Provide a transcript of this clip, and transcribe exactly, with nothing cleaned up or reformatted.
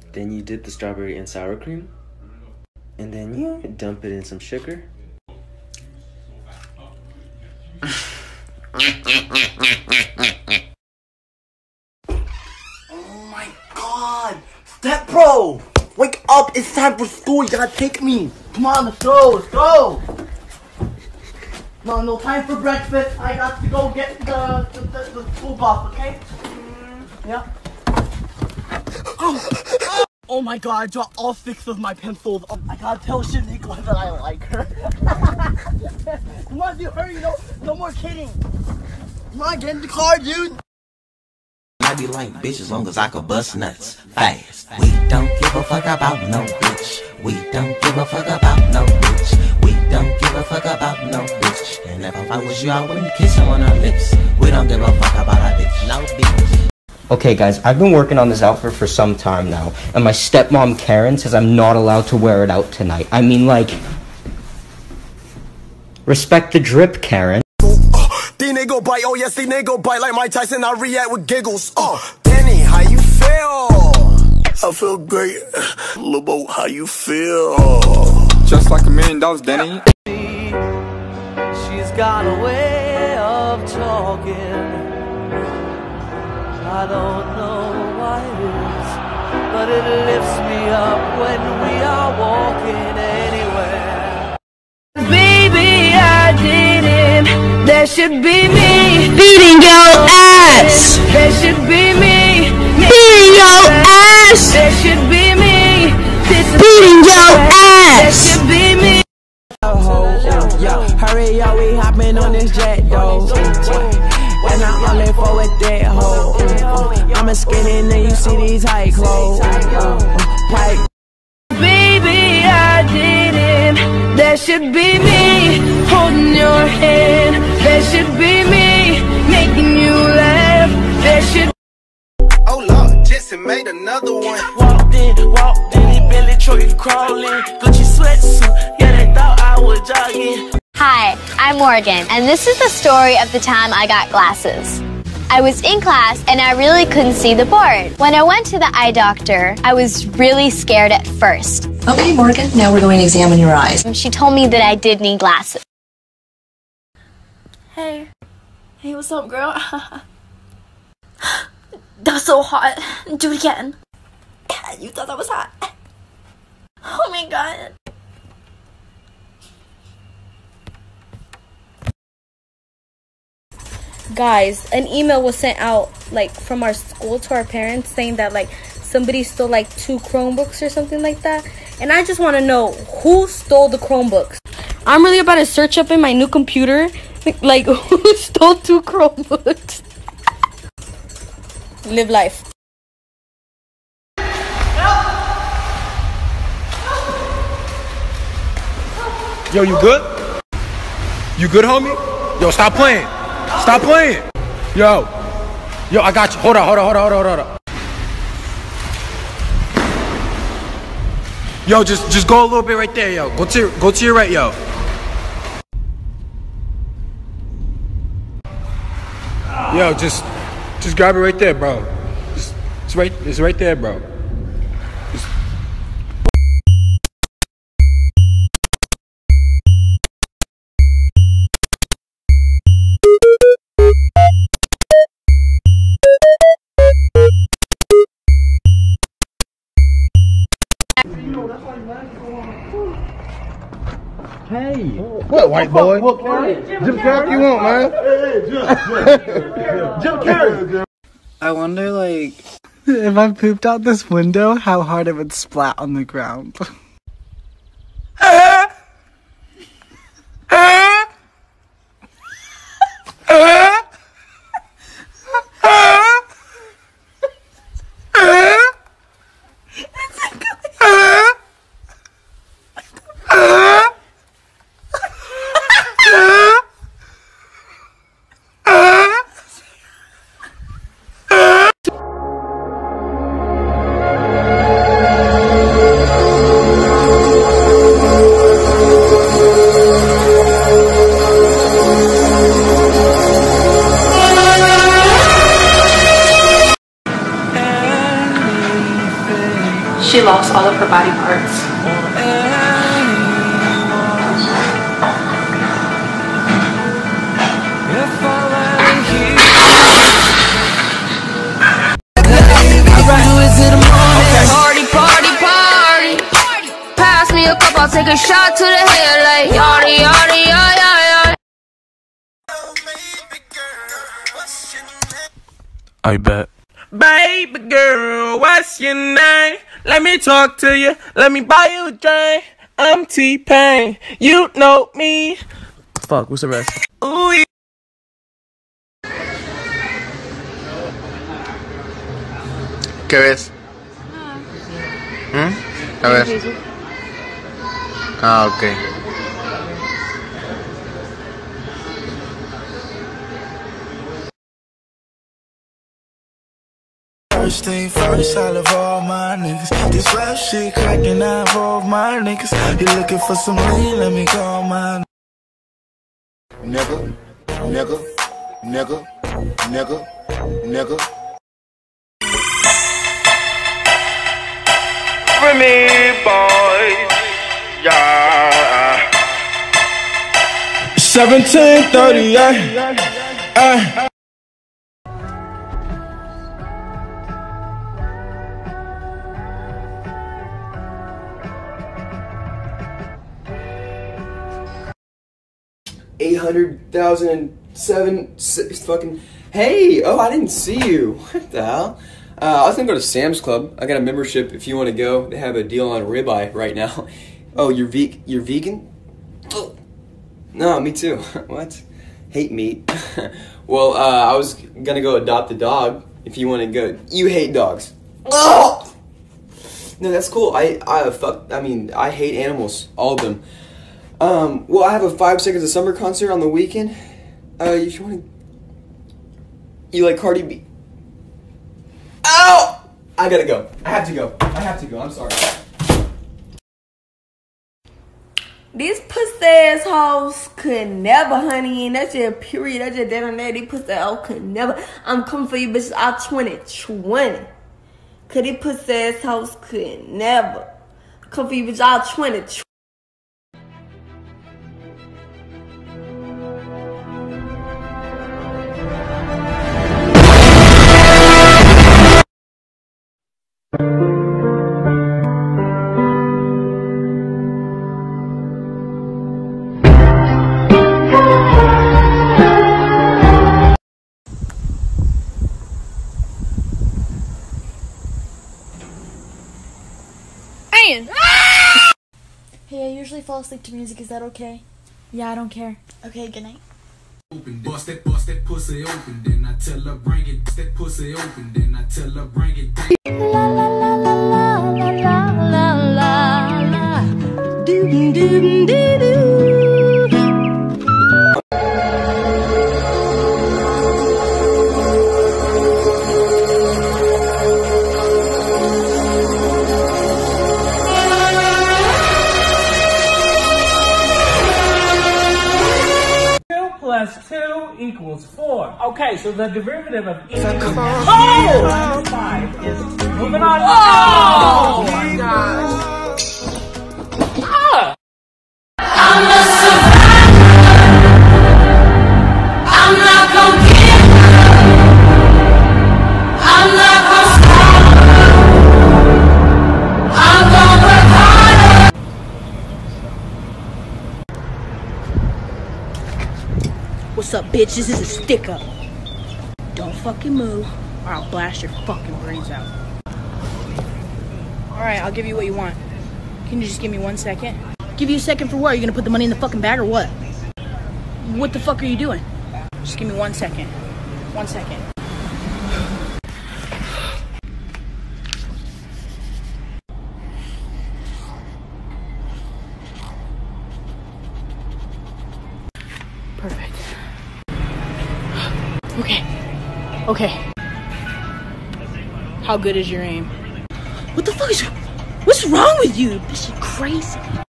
Then you dip the strawberry in sour cream. And then you dump it in some sugar. Oh my god! Step bro! Wake up! It's time for school! You gotta take me! Come on, let's go! Let's go! Come on, no time for breakfast. I got to go get the, the, the, the school bus, okay? Mm, yeah. Oh. Oh my god, I dropped all six of my pencils. Oh, I gotta tell Shaniqua that I like her. Come on, dude, hurry, no, no more kidding. Come on, get in the car, dude. I be like, bitch, as long as I could bust nuts fast. We don't give a fuck about no bitch. We don't give a fuck about no bitch. We don't give a fuck about no bitch. And if I was you, I wouldn't kiss her on her lips. We don't give a fuck about a bitch, no bitch. Okay guys, I've been working on this outfit for some time now, and my stepmom Karen says I'm not allowed to wear it out tonight. I mean, like, respect the drip, Karen. Uh, the nigga bite, oh yes, the nigga bite like Mike Tyson, I react with giggles. Uh, Danny, how you feel? I feel great. Lil Bo, how you feel? Just like a million dollars, Danny. She's got a way of talking. I don't know why it is, but it lifts me up when we are walking anywhere. Baby, I didn't. There should be me beating your ass. There should be me beating your ass. There should be me beating your ass. There should be me. Yo, hurry up, we hopping on this jet though. And I'm only for with that hoe. I'm a skinny and you see these high clothes. Right. Baby, I didn't. There should be me holding your hand. There should be me making you laugh. There should. Oh Lord, Jesse made another one. Walked in, walked in, Billy Troy crawling. Gucci sweatsuit, yeah, they thought I was jogging. Hi, I'm Morgan, and this is the story of the time I got glasses. I was in class, and I really couldn't see the board. When I went to the eye doctor, I was really scared at first. Okay, Morgan, now we're going to examine your eyes. She told me that I did need glasses. Hey. Hey, what's up, girl? That was so hot. Do it again. You thought that was hot? Oh my god. Guys, an email was sent out like from our school to our parents saying that like somebody stole like two Chromebooks or something like that, and I just want to know who stole the Chromebooks. I'm really about to search up in my new computer like who stole two Chromebooks. Live life. Yo, you good? You good, homie? Yo, stop playing. Stop playing. Yo. Yo, I got you. Hold on, hold on, hold on, hold on, hold on. Yo, just just go a little bit right there, yo. Go to your, go to your right, yo. Yo, just just grab it right there, bro. Just, it's right it's right there, bro. Just, Hey, what white boy? What Jim Carrey you want, man? Jim Carrey. I wonder, like, if I pooped out this window, how hard it would splat on the ground. She lost all of her body parts. Party, party, party. Pass me a cup, I'll take a shot to the head like yada, yada, yada, yada. I bet. Baby girl, what's your name? Let me talk to you. Let me buy you a drink. I'm T-Pain. You know me. Fuck, what's the rest? Ooh, yeah. ¿Qué ves? ¿Mm? A ver. Ah, ok. First thing first, I love all my niggas. This rap shit cracking, I involve my niggas. You looking for some lean, let me call my Nigga, nigga, nigga, nigga, nigga. Remy boys, yeah. seventeen thirty-eight. Uh. Eight hundred thousand seven six fucking. Hey! Oh, I didn't see you. What the hell? Uh, I was gonna go to Sam's Club. I got a membership if you want to go. They have a deal on ribeye right now. Oh, you're ve you're vegan? Oh. No, me too. What? Hate meat. Well, uh, I was gonna go adopt a dog. If you want to go, you hate dogs. Oh! No, that's cool. I I fuck. I mean, I hate animals, all of them. Um. Well, I have a Five Seconds of Summer concert on the weekend. Uh, if you want to, you like Cardi B? Ow! I gotta go. I have to go. I have to go. I'm sorry. These pussy ass hoes could never, honey, and that's just period. That's just dead on that. These pussy ass could never. I'm coming for you bitches out twenty twenty. Cause these pussy ass hoes could never. Come for you bitches out twenty twenty. Hey, I usually fall asleep to music. Is that okay? Yeah, I don't care. Okay, good night. Open, bust that, bust that pussy open, then I tell her bring it. Bust that pussy open, then I tell her bring it. La la la la la la la la la. Doo doo doo doo doo. Plus two equals four. Okay, so the derivative of each oh! five is moving on. Oh, oh my gosh. Ah. I'm a survivor. I'm not gonna give up. I'm not gonna stop. I'm gonna work harder. What's up, bitch? This is a stick up. Don't fucking move, or I'll blast your fucking brains out. Alright, I'll give you what you want. Can you just give me one second? Give you a second for what? Are you gonna put the money in the fucking bag or what? What the fuck are you doing? Just give me one second. One second. Perfect. Okay. Okay. How good is your aim? What the fuck is... What's wrong with you? This is crazy.